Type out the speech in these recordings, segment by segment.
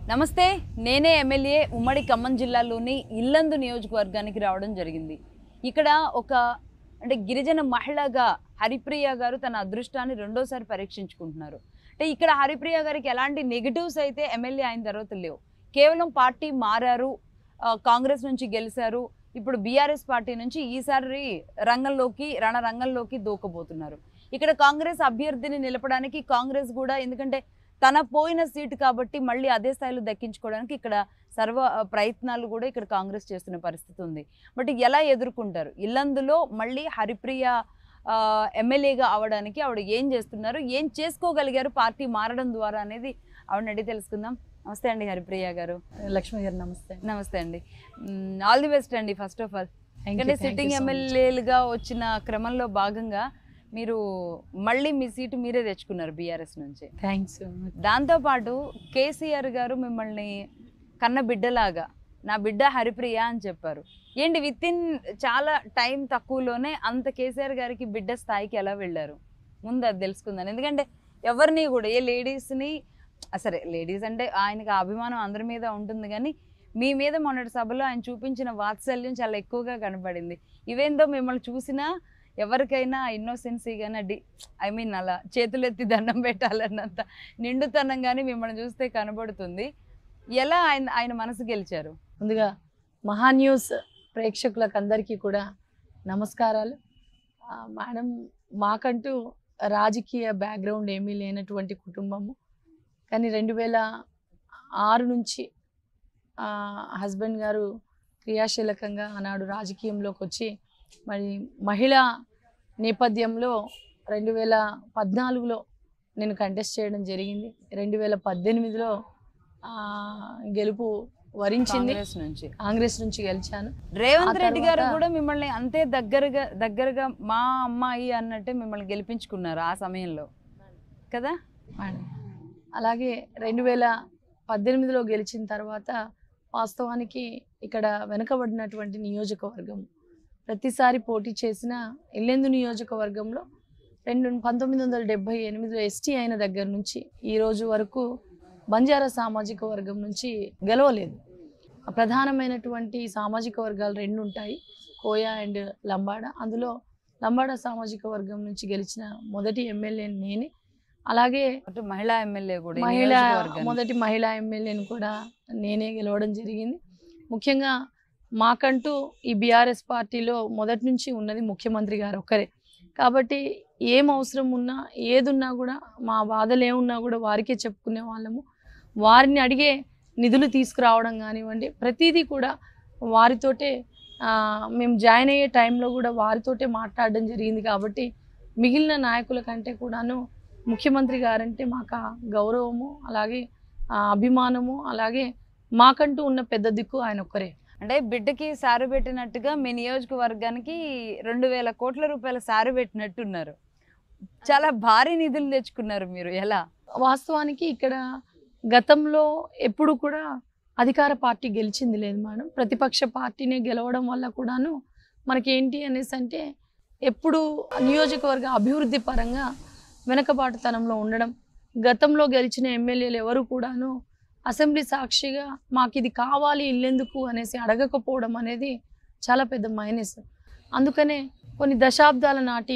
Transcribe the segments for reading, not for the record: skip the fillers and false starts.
నమస్తే నేనే ఎమ్మెల్యే ఉమ్మడి ఖమ్మం జిల్లాలోని ఇల్లందు నియోజకవర్గానికి రావడం జరిగింది. ఇక్కడ ఒక అంటే గిరిజన మహిళగా హరిప్రియ గారు తన అదృష్టాన్ని రెండోసారి పరీక్షించుకుంటున్నారు. అంటే ఇక్కడ హరిప్రియ గారికి ఎలాంటి నెగటివ్స్ అయితే ఎమ్మెల్యే అయిన తర్వాత లేవు. కేవలం పార్టీ మారారు, కాంగ్రెస్ నుంచి గెలిచారు, ఇప్పుడు బీఆర్ఎస్ పార్టీ నుంచి ఈసారి రణరంగంలోకి దూకబోతున్నారు. ఇక్కడ కాంగ్రెస్ అభ్యర్థిని నిలపడానికి కాంగ్రెస్ కూడా, ఎందుకంటే తన పోయిన సీటు కాబట్టి మళ్ళీ అదే స్థాయిలో దక్కించుకోవడానికి ఇక్కడ సర్వ ప్రయత్నాలు కూడా ఇక్కడ కాంగ్రెస్ చేస్తున్న పరిస్థితి ఉంది. బట్ ఎలా ఎదుర్కొంటారు? ఇల్లందులో మళ్ళీ హరిప్రియ ఎమ్మెల్యేగా అవడానికి ఆవిడ ఏం చేస్తున్నారు, ఏం చేసుకోగలిగారు పార్టీ మారడం ద్వారా అనేది ఆవిడని అడిగి తెలుసుకుందాం. నమస్తే అండి హరిప్రియ గారు. లక్ష్మి గారు నమస్తే. నమస్తే అండి. ఆల్ ది బెస్ట్ అండి. ఫస్ట్ ఆఫ్ ఆల్ ఎందుకంటే సిట్టింగ్ ఎమ్మెల్యేలుగా వచ్చిన క్రమంలో భాగంగా మీరు మళ్ళీ మీ సీటు మీరే తెచ్చుకున్నారు బీఆర్ఎస్ నుంచి. థ్యాంక్స్. దాంతోపాటు కేసీఆర్ గారు మిమ్మల్ని కన్న బిడ్డలాగా నా బిడ్డ హరిప్రియ అని చెప్పారు. ఏంటి విత్ ఇన్ చాలా టైం తక్కువలోనే అంత కేసీఆర్ గారికి బిడ్డ స్థాయికి ఎలా వెళ్ళారు? ముందు అది తెలుసుకుందాను. ఎందుకంటే ఎవరిని కూడా ఏ లేడీస్ని, సరే లేడీస్ అంటే ఆయనకి అభిమానం అందరి మీద ఉంటుంది, కానీ మీ మీద మొన్నటి సభలో ఆయన చూపించిన వాత్సల్యం చాలా ఎక్కువగా కనబడింది. ఇవేందో మిమ్మల్ని చూసినా ఎవరికైనా ఇన్నోసెన్సీగానే అలా చేతులెత్తి దండం పెట్టాలన్నంత నిండుతనం కానీ మిమ్మల్ని చూస్తే కనబడుతుంది. ఎలా ఆయన మనసు గెలిచారు? ముందుగా మహా న్యూస్ ప్రేక్షకులకు అందరికీ కూడా నమస్కారాలు. మేడం, మాకంటూ రాజకీయ బ్యాక్గ్రౌండ్ ఏమీ లేనటువంటి కుటుంబము, కానీ 2006 నుంచి హస్బెండ్ గారు క్రియాశీలకంగా ఆనాడు రాజకీయంలోకి వచ్చి మరి మహిళా నేపథ్యంలో 2014లో నేను కంటెస్ట్ చేయడం జరిగింది. 2018లో గెలుపు వరించింది. కాంగ్రెస్ నుంచి గెలిచాను. రేవంత్ రెడ్డి గారు కూడా మిమ్మల్ని అంతే దగ్గరగా మా అమ్మాయి అన్నట్టే మిమ్మల్ని గెలిపించుకున్నారు ఆ సమయంలో కదా మేడం. అలాగే 2018లో గెలిచిన తర్వాత వాస్తవానికి ఇక్కడ వెనుకబడినటువంటి నియోజకవర్గం ప్రతిసారి పోటీ చేసిన ఇల్లెందు నియోజకవర్గంలో 1978లో ఎస్టీ అయిన దగ్గర నుంచి ఈ రోజు వరకు బంజారా సామాజిక వర్గం నుంచి గెలవలేదు. ప్రధానమైనటువంటి సామాజిక వర్గాలు 2 ఉంటాయి, కోయా అండ్ లంబాడ. అందులో లంబాడ సామాజిక వర్గం నుంచి గెలిచిన మొదటి ఎమ్మెల్యే నేనే. అలాగే మహిళా ఎమ్మెల్యే కూడా, మొదటి మహిళా ఎమ్మెల్యేని కూడా నేనే గెలవడం జరిగింది. ముఖ్యంగా మాకంటూ ఈ బీఆర్ఎస్ పార్టీలో మొదటి నుంచి ఉన్నది ముఖ్యమంత్రి గారు ఒక్కరే కాబట్టి ఏం అవసరం ఉన్నా ఏదున్నా కూడా మా బాధలు ఏమున్నా కూడా వారికే చెప్పుకునే వాళ్ళము. వారిని అడిగే నిధులు తీసుకురావడం కానివ్వండి, ప్రతిదీ కూడా వారితోటే మేము జాయిన్ అయ్యే టైంలో కూడా వారితోటే మాట్లాడడం జరిగింది. కాబట్టి మిగిలిన నాయకుల కంటే కూడాను ముఖ్యమంత్రి గారంటే మాకు గౌరవము, అలాగే అభిమానము, అలాగే మాకంటూ ఉన్న పెద్ద దిక్కు ఆయన ఒక్కరే. అంటే బిడ్డకి సారు పెట్టినట్టుగా మీ నియోజకవర్గానికి 2000 కోట్ల రూపాయల సారు పెట్టినట్టున్నారు. చాలా భారీ నిధులు తెచ్చుకున్నారు మీరు. ఎలా? వాస్తవానికి ఇక్కడ గతంలో ఎప్పుడు కూడా అధికార పార్టీ గెలిచింది లేదు మేడం. ప్రతిపక్ష పార్టీనే గెలవడం వల్ల కూడాను మనకేంటి అనేసి అంటే ఎప్పుడు నియోజకవర్గ అభివృద్ధి పరంగా వెనకబాటుతనంలో ఉండడం, గతంలో గెలిచిన ఎమ్మెల్యేలు ఎవరు కూడాను అసెంబ్లీ సాక్షిగా మాకు ఇది కావాలి ఇల్లెందుకు అనేసి అడగకపోవడం అనేది చాలా పెద్ద మైనస్. అందుకనే కొన్ని దశాబ్దాల నాటి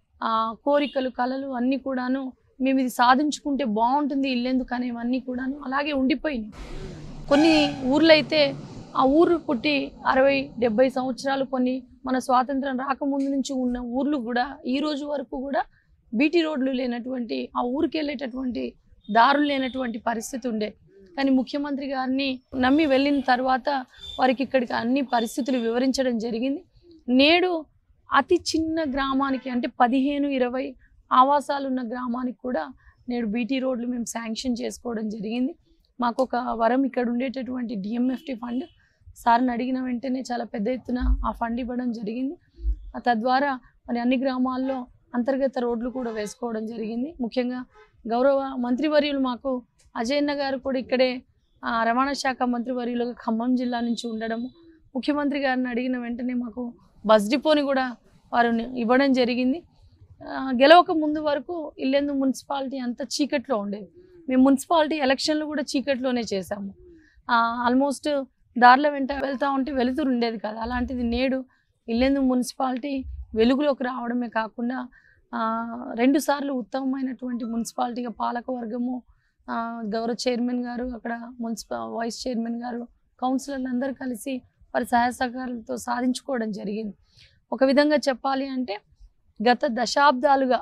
కోరికలు, కళలు అన్నీ కూడాను మేము ఇది సాధించుకుంటే బాగుంటుంది ఇల్లెందుకు అనేవన్నీ కూడాను అలాగే ఉండిపోయినాయి. కొన్ని ఊర్లు అయితే ఆ ఊరు పుట్టి 60-70 సంవత్సరాలు, కొన్ని మన స్వాతంత్రం రాకముందు నుంచి ఉన్న ఊర్లు కూడా ఈ రోజు వరకు కూడా బీటీ రోడ్లు లేనటువంటి, ఆ ఊరికి వెళ్ళేటటువంటి దారులు లేనటువంటి పరిస్థితి ఉండే. కానీ ముఖ్యమంత్రి గారిని నమ్మి వెళ్ళిన తర్వాత వారికి ఇక్కడికి అన్ని పరిస్థితులు వివరించడం జరిగింది. నేడు అతి చిన్న గ్రామానికి అంటే 15-20 ఆవాసాలు ఉన్న గ్రామానికి కూడా నేడు బీటీ రోడ్లు మేము శాంక్షన్ చేసుకోవడం జరిగింది. మాకు ఒక వరం, ఇక్కడ ఉండేటటువంటి డిఎంఎఫ్టీ ఫండ్ సార్ని అడిగిన వెంటనే చాలా పెద్ద ఎత్తున ఆ ఫండ్ ఇవ్వడం జరిగింది. తద్వారా మరి అన్ని గ్రామాల్లో అంతర్గత రోడ్లు కూడా వేసుకోవడం జరిగింది. ముఖ్యంగా గౌరవ మంత్రివర్యులు మాకు అజయన్న గారు కూడా ఇక్కడే రవాణా శాఖ మంత్రివర్యులుగా ఖమ్మం జిల్లా నుంచి ఉండడము, ముఖ్యమంత్రి గారిని అడిగిన వెంటనే మాకు బస్ డిపోని కూడా వారు ఇవ్వడం జరిగింది. గెలవక ముందు వరకు ఇల్లెందు మున్సిపాలిటీ అంతా చీకట్లో ఉండేది. మేము మున్సిపాలిటీ ఎలక్షన్లు కూడా చీకట్లోనే చేశాము. ఆల్మోస్ట్ దారిలో వెంట వెళ్తూ ఉంటే వెలుతురు ఉండేది కదా. అలాంటిది నేడు ఇల్లెందు మున్సిపాలిటీ వెలుగులోకి రావడమే కాకుండా 2 సార్లు ఉత్తమమైనటువంటి మున్సిపాలిటీగా పాలకవర్గము, గౌరవ చైర్మన్ గారు, అక్కడ వైస్ చైర్మన్ గారు, కౌన్సిలర్లు అందరూ కలిసి వారి సహాయ సహకారాలతో సాధించుకోవడం జరిగింది. ఒక విధంగా చెప్పాలి అంటే గత దశాబ్దాలుగా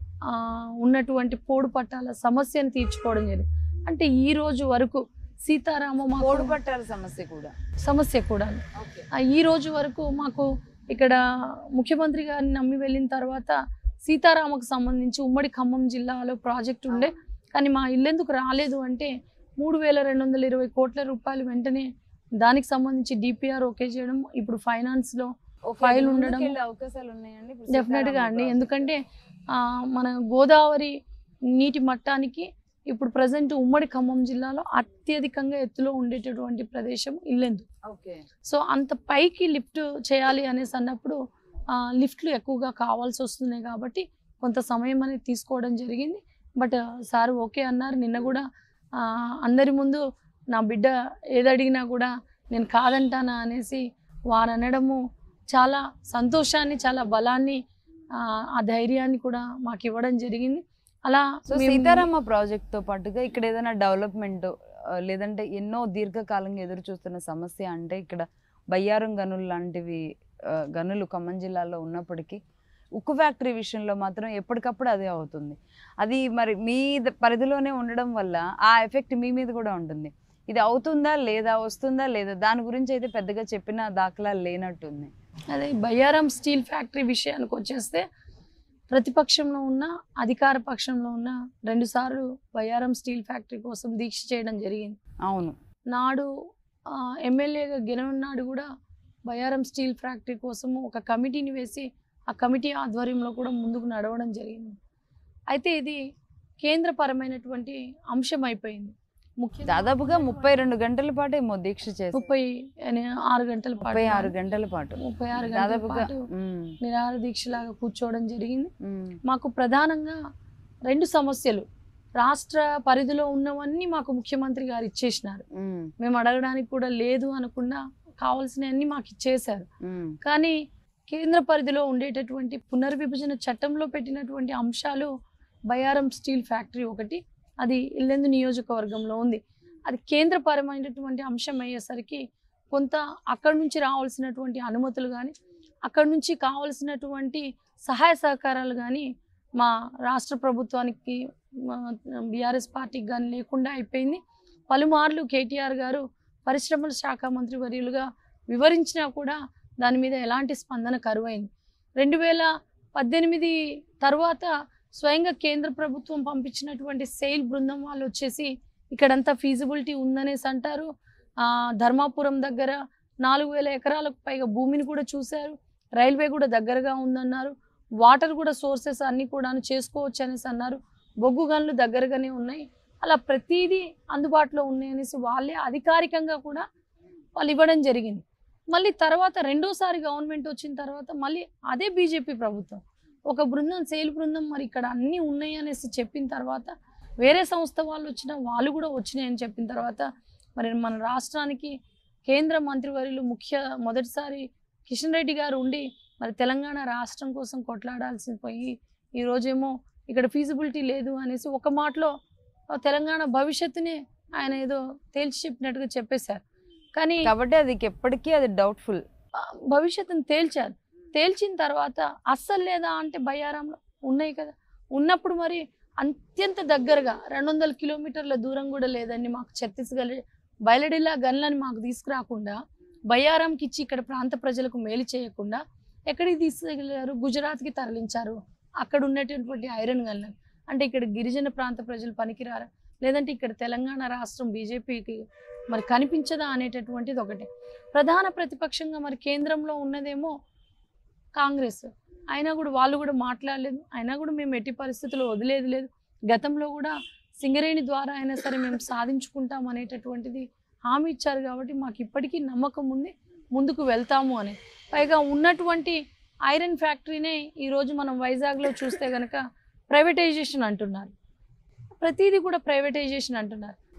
ఉన్నటువంటి పోడు పట్టాల సమస్యను తీర్చుకోవడం జరిగింది. అంటే ఈ రోజు వరకు సీతారామ పోడు పట్టాల సమస్య కూడా ఈ రోజు వరకు మాకు ఇక్కడ ముఖ్యమంత్రి గారిని నమ్మి వెళ్ళిన తర్వాత సీతారామకు సంబంధించి ఉమ్మడి ఖమ్మం జిల్లాలో ప్రాజెక్ట్ ఉండే, కానీ మా ఇల్లెందుకు రాలేదు అంటే 3,220 కోట్ల రూపాయలు వెంటనే దానికి సంబంధించి డిపిఆర్ ఓకే చేయడం, ఇప్పుడు ఫైనాన్స్లో ఫైల్ ఉండడం అవకాశాలు ఉన్నాయండి డెఫినెట్గా అండి. ఎందుకంటే మన గోదావరి నీటి మట్టానికి ఇప్పుడు ప్రజెంట్ ఉమ్మడి ఖమ్మం జిల్లాలో అత్యధికంగా ఎత్తులో ఉండేటటువంటి ప్రదేశం ఇల్లెందు. సో అంత పైకి లిఫ్ట్ చేయాలి అనేసి అన్నప్పుడు లిఫ్ట్లు ఎక్కువగా కావాల్సి వస్తున్నాయి కాబట్టి కొంత సమయం అనేది తీసుకోవడం జరిగింది. బట్ సార్ ఓకే అన్నారు. నిన్న కూడా అందరి ముందు నా బిడ్డ ఏదడిగినా కూడా నేను కాదంటానా అనేసి వారు అనడము చాలా సంతోషాన్ని, చాలా బలాన్ని, ఆ ధైర్యాన్ని కూడా మాకు ఇవ్వడం జరిగింది. అలా సీతారామ ప్రాజెక్ట్తో పాటుగా ఇక్కడ ఏదైనా డెవలప్మెంట్ లేదంటే ఎన్నో దీర్ఘకాలంగా ఎదురు చూస్తున్న సమస్య అంటే ఇక్కడ బయ్యారం గనులు లాంటివి గనులు ఖమ్మం జిల్లాలో ఉన్నప్పటికీ ఉక్కు ఫ్యాక్టరీ విషయంలో మాత్రం ఎప్పటికప్పుడు అదే అవుతుంది. అది మరి మీ పరిధిలోనే ఉండడం వల్ల ఆ ఎఫెక్ట్ మీ మీద కూడా ఉంటుంది. ఇది అవుతుందా లేదా, వస్తుందా లేదా, దాని గురించి అయితే పెద్దగా చెప్పిన దాఖలాలు లేనట్టుంది. అదే బయ్యారం స్టీల్ ఫ్యాక్టరీ విషయానికి వచ్చేస్తే ప్రతిపక్షంలో ఉన్న అధికార పక్షంలో ఉన్న 2 సార్లు బయ్యారం స్టీల్ ఫ్యాక్టరీ కోసం దీక్ష చేయడం జరిగింది. అవును, నాడు ఎమ్మెల్యేగా గెలవన్నాడు కూడా బయ్యారం స్టీల్ ఫ్యాక్టరీ కోసము ఒక కమిటీని వేసి ఆ కమిటీ ఆధ్వర్యంలో కూడా ముందుకు నడవడం జరిగింది. అయితే ఇది కేంద్రపరమైనటువంటి అంశం అయిపోయింది. దాదాపుగా 32 గంటల పాటు ఏమో దీక్ష చేసి 36 గంటల పాటు 36 గంటల పాటు దాదాపుగా నిరాహార దీక్ష లాగా కూర్చోవడం జరిగింది. మాకు ప్రధానంగా 2 సమస్యలు రాష్ట్ర పరిధిలో ఉన్నవన్నీ మాకు ముఖ్యమంత్రి గారు ఇచ్చేసినారు. మేము అడగడానికి కూడా లేదు అనకుండా కావాల్సినవన్నీ మాకు ఇచ్చేశారు. కానీ కేంద్ర పరిధిలో ఉండేటటువంటి పునర్విభజన చట్టంలో పెట్టినటువంటి అంశాలు బయ్యారం స్టీల్ ఫ్యాక్టరీ ఒకటి, అది ఇల్లెందు నియోజకవర్గంలో ఉంది. అది కేంద్రపరమైనటువంటి అంశం అయ్యేసరికి కొంత అక్కడి నుంచి రావాల్సినటువంటి అనుమతులు కానీ, అక్కడి నుంచి కావాల్సినటువంటి సహాయ సహకారాలు కానీ మా రాష్ట్ర ప్రభుత్వానికి, బీఆర్ఎస్ పార్టీకి కానీ లేకుండా అయిపోయింది. పలుమార్లు కేటీఆర్ గారు పరిశ్రమల శాఖ మంత్రి వర్యులుగా వివరించినా కూడా దాని మీద ఎలాంటి స్పందన కరువైంది. 2018 తర్వాత స్వయంగా కేంద్ర ప్రభుత్వం పంపించినటువంటి సెయిల్ బృందం వాళ్ళు వచ్చేసి ఇక్కడంతా ఫీజిబిలిటీ ఉందనేసి అంటారు. ధర్మాపురం దగ్గర 4,000 ఎకరాలకు పైగా భూమిని కూడా చూశారు. రైల్వే కూడా దగ్గరగా ఉందన్నారు. వాటర్ కూడా సోర్సెస్ అన్నీ కూడా చేసుకోవచ్చు అనేసి అన్నారు. బొగ్గు గనులు దగ్గరగానే ఉన్నాయి. అలా ప్రతిదీ అందుబాటులో ఉన్నాయి అనేసి వాళ్ళే అధికారికంగా కూడా వాళ్ళు ఇవ్వడం జరిగింది. మళ్ళీ తర్వాత రెండోసారి గవర్నమెంట్ వచ్చిన తర్వాత మళ్ళీ అదే బీజేపీ ప్రభుత్వం ఒక బృందం, సేల్ బృందం మరి ఇక్కడ అన్నీ ఉన్నాయి అనేసి చెప్పిన తర్వాత వేరే సంస్థ వాళ్ళు వచ్చినా వాళ్ళు కూడా వచ్చినాయని చెప్పిన తర్వాత మరి మన రాష్ట్రానికి కేంద్ర మంత్రివర్యులు మొదటిసారి కిషన్ రెడ్డి గారు ఉండి మరి తెలంగాణ రాష్ట్రం కోసం కొట్లాడాల్సి పోయి ఈరోజేమో ఇక్కడ ఫీజిబిలిటీ లేదు అనేసి ఒక మాటలో తెలంగాణ భవిష్యత్తునే ఆయన ఏదో తేల్చి చెప్పినట్టుగా చెప్పేశారు. కానీ కాబట్టి అది ఎప్పటికీ అది డౌట్ఫుల్. భవిష్యత్తును తేల్చిన తర్వాత అస్సలు లేదా అంటే బయ్యారంలో ఉన్నాయి కదా, ఉన్నప్పుడు మరి అత్యంత దగ్గరగా 200 కిలోమీటర్ల దూరం కూడా లేదండి మాకు ఛత్తీస్గఢ్ బయలడిలా గన్లని మాకు తీసుకురాకుండా బయ్యారంకి ఇచ్చి ఇక్కడ ప్రాంత ప్రజలకు మేలు చేయకుండా ఎక్కడికి తీసుకెళ్ళారు? గుజరాత్కి తరలించారు. అక్కడ ఉన్నటువంటి ఐరన్ గన్లని. అంటే ఇక్కడ గిరిజన ప్రాంత ప్రజలు పనికిరారా, లేదంటే ఇక్కడ తెలంగాణ రాష్ట్రం బీజేపీకి మరి కనిపించదా అనేటటువంటిది ఒకటి. ప్రధాన ప్రతిపక్షంగా మరి కేంద్రంలో ఉన్నదేమో కాంగ్రెస్, అయినా కూడా వాళ్ళు కూడా మాట్లాడలేదు. అయినా కూడా మేము ఎట్టి పరిస్థితుల్లో వదిలేదు లేదు. గతంలో కూడా సింగరేణి ద్వారా అయినా సరే మేము సాధించుకుంటాం అనేటటువంటిది హామీ ఇచ్చారు. కాబట్టి మాకు ఇప్పటికీ నమ్మకం ఉంది ముందుకు వెళ్తాము అని. పైగా ఉన్నటువంటి ఐరన్ ఫ్యాక్టరీనే ఈరోజు మనం వైజాగ్లో చూస్తే కనుక ప్రైవేటైజేషన్ అంటున్నారు. ప్రతిదీ కూడా ప్రైవేటైజేషన్ అంటున్నారు.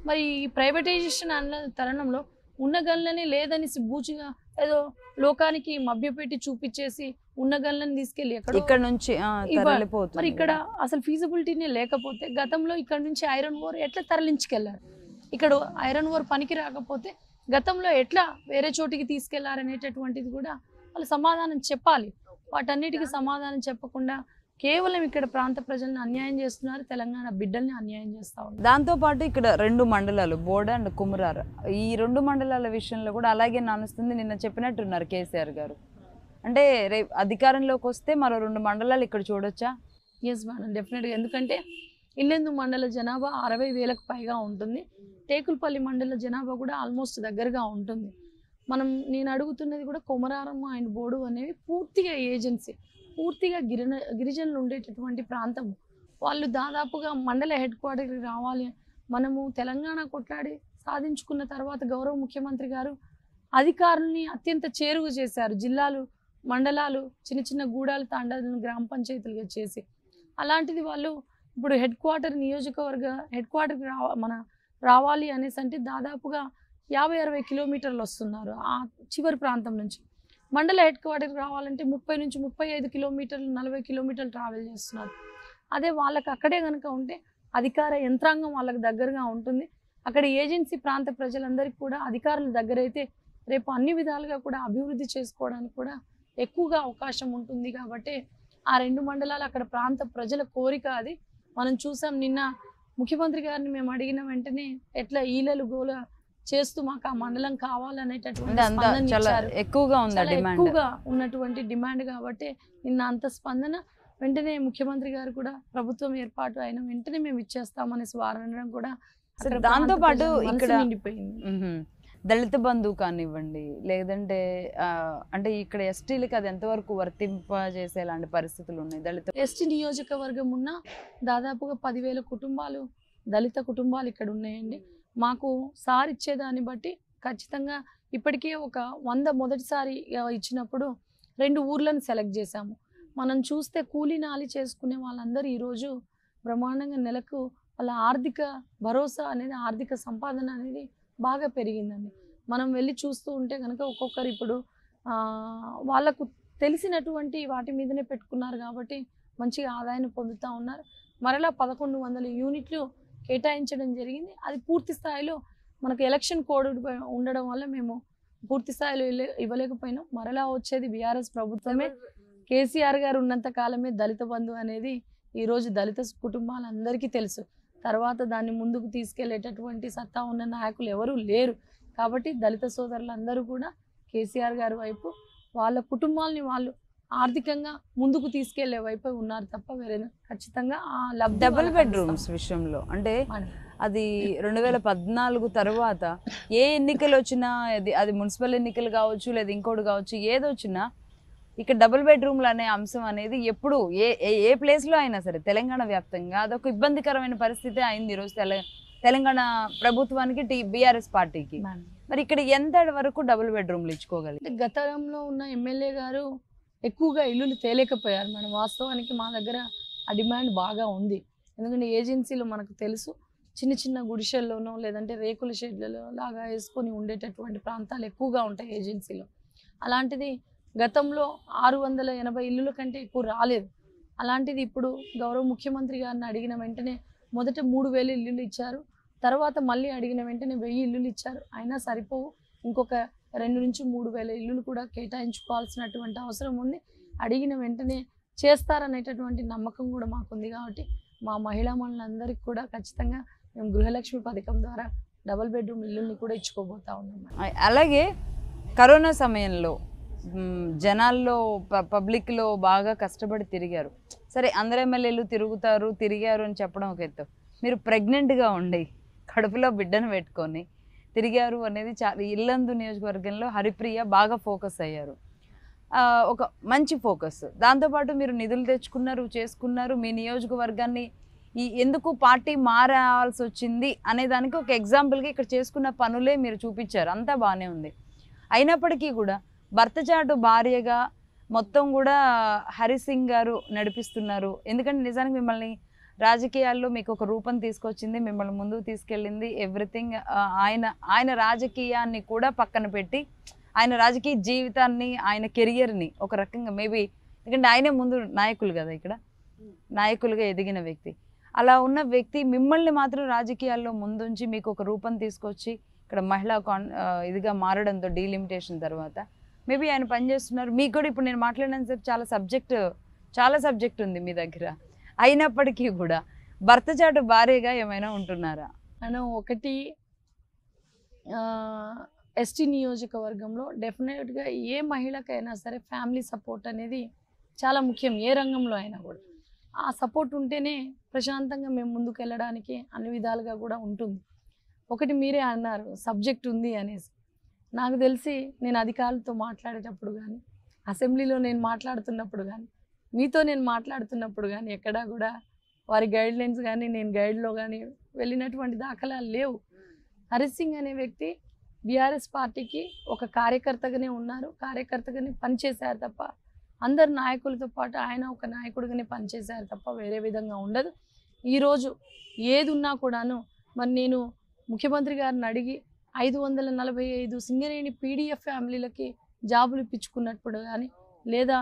మరి ఈ ప్రైవేటైజేషన్ అన్న తరుణంలో ఉన్న గనులని లేదని బూచిగా ఏదో లోకానికి మభ్యపెట్టి చూపించేసి ఉన్న గనులను తీసుకెళ్ళి ఇక్కడ నుంచి మరి ఇక్కడ అసలు ఫీజిబిలిటీనే లేకపోతే గతంలో ఇక్కడ నుంచి ఐరన్ ఓర్ ఎట్లా తరలించుకెళ్లారు, ఇక్కడ ఐరన్ ఓర్ పనికి రాకపోతే గతంలో ఎట్లా వేరే చోటికి తీసుకెళ్లారనేటటువంటిది కూడా వాళ్ళు సమాధానం చెప్పాలి. వాటన్నిటికీ సమాధానం చెప్పకుండా కేవలం ఇక్కడ ప్రాంత ప్రజలను అన్యాయం చేస్తున్నారు, తెలంగాణ బిడ్డల్ని అన్యాయం చేస్తా ఉన్నారు. దాంతోపాటు ఇక్కడ 2 మండలాలు బోడ అండ్ కుమరార్, ఈ 2 మండలాల విషయంలో కూడా అలాగే నానుస్తుంది. నిన్న చెప్పినట్టున్నారు కేసీఆర్ గారు, అంటే రేపు అధికారంలోకి వస్తే మరో 2 మండలాలు ఇక్కడ చూడొచ్చా? ఎస్ మేడం, డెఫినెట్గా. ఎందుకంటే ఇల్లెందు మండల జనాభా 60,000కు పైగా ఉంటుంది, టేకులపల్లి మండల జనాభా కూడా ఆల్మోస్ట్ దగ్గరగా ఉంటుంది. నేను అడుగుతున్నది కూడా కొమరారం అండ్ బోడు అనేవి పూర్తిగా ఏజెన్సీ, పూర్తిగా గిరిజనులు ఉండేటటువంటి ప్రాంతం. వాళ్ళు దాదాపుగా మండల హెడ్ క్వార్టర్కి రావాలి. మనము తెలంగాణ కొట్లాడి సాధించుకున్న తర్వాత గౌరవ ముఖ్యమంత్రి గారు అధికారుల్ని అత్యంత చేరువ చేశారు. జిల్లాలు, మండలాలు, చిన్న చిన్న గూడాలు, తాండాలను గ్రామ పంచాయతీలుగా చేసి, అలాంటిది వాళ్ళు ఇప్పుడు హెడ్ క్వార్టర్కి రావాలి అనేసి అంటే దాదాపుగా 50-60 కిలోమీటర్లు వస్తున్నారు ఆ చివరి ప్రాంతం నుంచి. మండల హెడ్ క్వార్టర్కి రావాలంటే 30 నుంచి 35 కిలోమీటర్లు, 40 కిలోమీటర్లు ట్రావెల్ చేస్తున్నారు. అదే వాళ్ళకి అక్కడే కనుక ఉంటే అధికార యంత్రాంగం వాళ్ళకి దగ్గరగా ఉంటుంది. అక్కడ ఏజెన్సీ ప్రాంత ప్రజలందరికీ కూడా అధికారుల దగ్గర అయితే రేపు అన్ని విధాలుగా కూడా అభివృద్ధి చేసుకోవడానికి కూడా ఎక్కువగా అవకాశం ఉంటుంది. కాబట్టి ఆ 2 మండలాలు అక్కడ ప్రాంత ప్రజల కోరిక అది. మనం చూసాం నిన్న ముఖ్యమంత్రి గారిని మేము అడిగిన వెంటనే ఎట్లా ఈలలు గోల చేస్తూ మాకు ఆ మండలం కావాలనేటటువంటి ఎక్కువగా ఉన్నటువంటి డిమాండ్. కాబట్టి నిన్న అంత స్పందన వెంటనే ముఖ్యమంత్రి గారు కూడా ప్రభుత్వం ఏర్పాటు అయిన వెంటనే మేము ఇచ్చేస్తామని వారనడం కూడా దాంతో పాటు ఇక్కడ దళిత బంధు కానివ్వండి, లేదంటే అంటే ఇక్కడ ఎస్టీలకి అది ఎంతవరకు వర్తింపజేసేలాంటి పరిస్థితులు ఉన్నాయి? దళిత ఎస్టీ నియోజకవర్గం ఉన్న దాదాపుగా 10,000 కుటుంబాలు, దళిత కుటుంబాలు ఇక్కడ ఉన్నాయండి. మాకు సార్ ఇచ్చేదాన్ని బట్టి ఖచ్చితంగా ఇప్పటికే ఒక 100 మొదటిసారి ఇచ్చినప్పుడు 2 ఊర్లను సెలెక్ట్ చేశాము. మనం చూస్తే కూలీ నాలి చేసుకునే వాళ్ళందరూ ఈరోజు బ్రహ్మాండంగా నెలకు వాళ్ళ ఆర్థిక భరోసా అనేది, ఆర్థిక సంపాదన అనేది బాగా పెరిగిందండి. మనం వెళ్ళి చూస్తూ ఉంటే కనుక ఒక్కొక్కరు ఇప్పుడు వాళ్ళకు తెలిసినటువంటి వాటి మీదనే పెట్టుకున్నారు కాబట్టి మంచిగా ఆదాయాన్ని పొందుతూ ఉన్నారు. మరలా 1100 యూనిట్లు కేటాయించడం జరిగింది. అది పూర్తి స్థాయిలో మనకు ఎలక్షన్ కోడ్ ఉండడం వల్ల మేము పూర్తి స్థాయిలో ఇవ్వలేకపోయినాం. మరలా వచ్చేది బీఆర్ఎస్ ప్రభుత్వమే. కేసీఆర్ గారు ఉన్నంత కాలమే దళిత బంధు అనేది ఈరోజు దళిత కుటుంబాలందరికీ తెలుసు. తర్వాత దాన్ని ముందుకు తీసుకెళ్లేటటువంటి సత్తా ఉన్న నాయకులు ఎవరూ లేరు. కాబట్టి దళిత సోదరులందరూ కూడా కేసీఆర్ గారి వైపు, వాళ్ళ కుటుంబాలని వాళ్ళు ఆర్థికంగా ముందుకు తీసుకెళ్లే వైపు ఉన్నారు తప్ప వేరే ఖచ్చితంగా డబుల్ బెడ్రూమ్స్ విషయంలో అంటే అది 2014 తర్వాత ఏ ఎన్నికలు వచ్చినా, అది మున్సిపల్ ఎన్నికలు కావచ్చు లేదా ఇంకోటి కావచ్చు, ఏదొచ్చినా ఇక్కడ డబుల్ బెడ్రూమ్లు అనే అంశం అనేది ఎప్పుడు ఏ ప్లేస్లో అయినా సరే తెలంగాణ వ్యాప్తంగా అదొక ఇబ్బందికరమైన పరిస్థితి అయింది ఈరోజు తెలంగాణ ప్రభుత్వానికి, బీఆర్ఎస్ పార్టీకి. మరి ఇక్కడ ఎంత వరకు డబుల్ బెడ్రూమ్లు ఇచ్చుకోగలిగి? గతంలో ఉన్న ఎమ్మెల్యే గారు ఎక్కువగా ఇల్లులు తేలేకపోయారు. మనం వాస్తవానికి మా దగ్గర ఆ డిమాండ్ బాగా ఉంది. ఎందుకంటే ఏజెన్సీలో మనకు తెలుసు, చిన్న చిన్న గుడిసెల్లోనో లేదంటే రేకుల షెడ్లలో లాగా వేసుకొని ఉండేటటువంటి ప్రాంతాలు ఎక్కువగా ఉంటాయి ఏజెన్సీలో. అలాంటిది గతంలో 680 ఇల్లుల కంటే ఎక్కువ రాలేదు. అలాంటిది ఇప్పుడు గౌరవ ముఖ్యమంత్రి గారిని అడిగిన వెంటనే మొదట 3,000 ఇల్లులు ఇచ్చారు. తర్వాత మళ్ళీ అడిగిన వెంటనే 1000 ఇల్లులు ఇచ్చారు. అయినా సరిపోవు, ఇంకొక 2 నుంచి 3,000 ఇల్లులు కూడా కేటాయించుకోవాల్సినటువంటి అవసరం ఉంది. అడిగిన వెంటనే చేస్తారనేటటువంటి నమ్మకం కూడా మాకుంది. కాబట్టి మా మహిళా మనులందరికీ కూడా ఖచ్చితంగా మేము గృహలక్ష్మి పథకం ద్వారా డబుల్ బెడ్రూమ్ ఇల్లుల్ని కూడా ఇచ్చుకోబోతా ఉన్నాం. అలాగే కరోనా సమయంలో జనాల్లో పబ్లిక్లో బాగా కష్టపడి తిరిగారు. సరే అందరు ఎమ్మెల్యేలు తిరిగారు అని చెప్పడం ఒక ఎత్తు, మీరు ప్రెగ్నెంట్గా ఉండి కడుపులో బిడ్డను పెట్టుకొని తిరిగారు అనేది ఇల్లందు నియోజకవర్గంలో హరిప్రియ బాగా ఫోకస్ అయ్యారు. ఒక మంచి ఫోకస్. దాంతోపాటు మీరు నిధులు తెచ్చుకున్నారు, చేసుకున్నారు. మీ నియోజకవర్గాన్ని ఎందుకు పార్టీ మారాల్సి వచ్చింది అనే దానికి ఒక ఎగ్జాంపుల్గా ఇక్కడ చేసుకున్న పనులే మీరు చూపించారు. అంతా బాగానే ఉంది. అయినప్పటికీ కూడా భర్తచాటు భార్యగా మొత్తం కూడా హరి సింగ్ గారు నడిపిస్తున్నారు. ఎందుకంటే నిజానికి మిమ్మల్ని రాజకీయాల్లో మీకు ఒక రూపం తీసుకొచ్చింది, మిమ్మల్ని ముందుకు తీసుకెళ్ళింది, ఎవ్రీథింగ్. ఆయన ఆయన రాజకీయాన్ని కూడా పక్కన పెట్టి ఆయన రాజకీయ జీవితాన్ని, ఆయన కెరియర్ని ఒక రకంగా మేబీ, ఎందుకంటే ఆయనే ముందు నాయకులు కదా, ఇక్కడ నాయకులుగా ఎదిగిన వ్యక్తి. అలా ఉన్న వ్యక్తి మిమ్మల్ని మాత్రం రాజకీయాల్లో ముందుంచి మీకు ఒక రూపం తీసుకొచ్చి ఇక్కడ మహిళా ఇదిగా మారడంతో డీలిమిటేషన్ తర్వాత మేబీ ఆయన పనిచేస్తున్నారు. మీకు కూడా ఇప్పుడు నేను మాట్లాడినంతసేపు చాలా సబ్జెక్ట్ ఉంది మీ దగ్గర. అయినప్పటికీ కూడా భర్త చాటు భార్యగా ఏమైనా ఉంటున్నారా? మనం ఒకటి ఎస్టీ నియోజకవర్గంలో డెఫినెట్గా ఏ మహిళకైనా సరే ఫ్యామిలీ సపోర్ట్ అనేది చాలా ముఖ్యం, ఏ రంగంలో అయినా కూడా. ఆ సపోర్ట్ ఉంటేనే ప్రశాంతంగా మేము ముందుకు వెళ్ళడానికి అన్ని విధాలుగా కూడా ఉంటుంది. ఒకటి మీరే అన్నారు సబ్జెక్ట్ ఉంది అనేసి. నాకు తెలిసి నేను అధికారులతో మాట్లాడేటప్పుడు కానీ, అసెంబ్లీలో నేను మాట్లాడుతున్నప్పుడు కానీ, మీతో నేను మాట్లాడుతున్నప్పుడు కానీ ఎక్కడా కూడా వారి గైడ్లైన్స్ కానీ నేను గైడ్లో కానీ వెళ్ళినటువంటి దాఖలాలు లేవు. హరీష్ సింగ్ అనే వ్యక్తి బీఆర్ఎస్ పార్టీకి ఒక కార్యకర్తగానే ఉన్నారు, కార్యకర్తగానే పనిచేశారు తప్ప, అందరు నాయకులతో పాటు ఆయన ఒక నాయకుడిగానే పనిచేశారు తప్ప వేరే విధంగా ఉండదు. ఈరోజు ఏది ఉన్నా కూడాను మరి నేను ముఖ్యమంత్రి గారిని అడిగి 545 సింగరేణి పీడిఎఫ్ ఫ్యామిలీలకి జాబులు ఇప్పించుకున్నప్పుడు కానీ, లేదా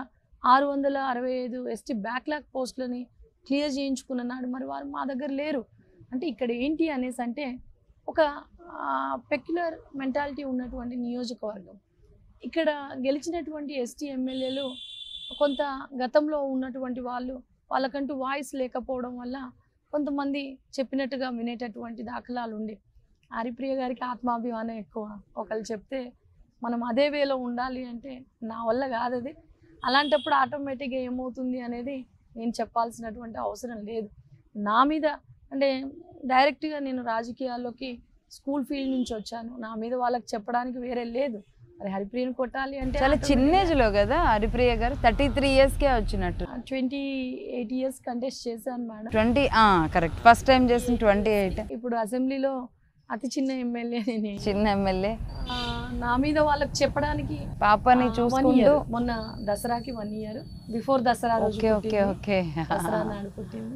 665 ఎస్టీ బ్యాక్లాగ్ పోస్టులని క్లియర్ చేయించుకున్న నాడు మరి వారు మా దగ్గర లేరు. అంటే ఇక్కడ ఏంటి అనేసి అంటే ఒక పెక్యులర్ మెంటాలిటీ ఉన్నటువంటి నియోజకవర్గం. ఇక్కడ గెలిచినటువంటి ఎస్టీ ఎమ్మెల్యేలు కొంత గతంలో ఉన్నటువంటి వాళ్ళకంటూ వాయిస్ లేకపోవడం వల్ల కొంతమంది చెప్పినట్టుగా వినేటటువంటి దాఖలాలు ఉండే. హరిప్రియ గారికి ఆత్మాభిమానం ఎక్కువ. ఒకళ్ళు చెప్తే మనం అదే వేలో ఉండాలి అంటే నా వల్ల కాదు అది. అలాంటప్పుడు ఆటోమేటిక్గా ఏమవుతుంది అనేది నేను చెప్పాల్సినటువంటి అవసరం లేదు. నా మీద అంటే డైరెక్ట్గా నేను రాజకీయాల్లోకి స్కూల్ ఫీల్డ్ నుంచి వచ్చాను, నా మీద వాళ్ళకి చెప్పడానికి వేరే లేదు. మరి హరిప్రియని కొట్టాలి అంటే చాలా చిన్న ఏజ్లో కదా హరిప్రియ గారు, 33 ఇయర్స్కే వచ్చినట్టు. 28 ఇయర్స్ కంటెస్ట్ చేశాను మేడం. 20 కరెక్ట్, ఫస్ట్ టైం చేసిన 28. ఇప్పుడు అసెంబ్లీలో అతి చిన్న ఎమ్మెల్యే, చిన్న ఎమ్మెల్యే. నా మీద వాళ్ళకి చెప్పడానికి పాపని చూసుకుంటూ మొన్న దసరాకి 1 ఇయర్ బిఫోర్ దసరా రోజు దసరా నాడు పుట్టింది.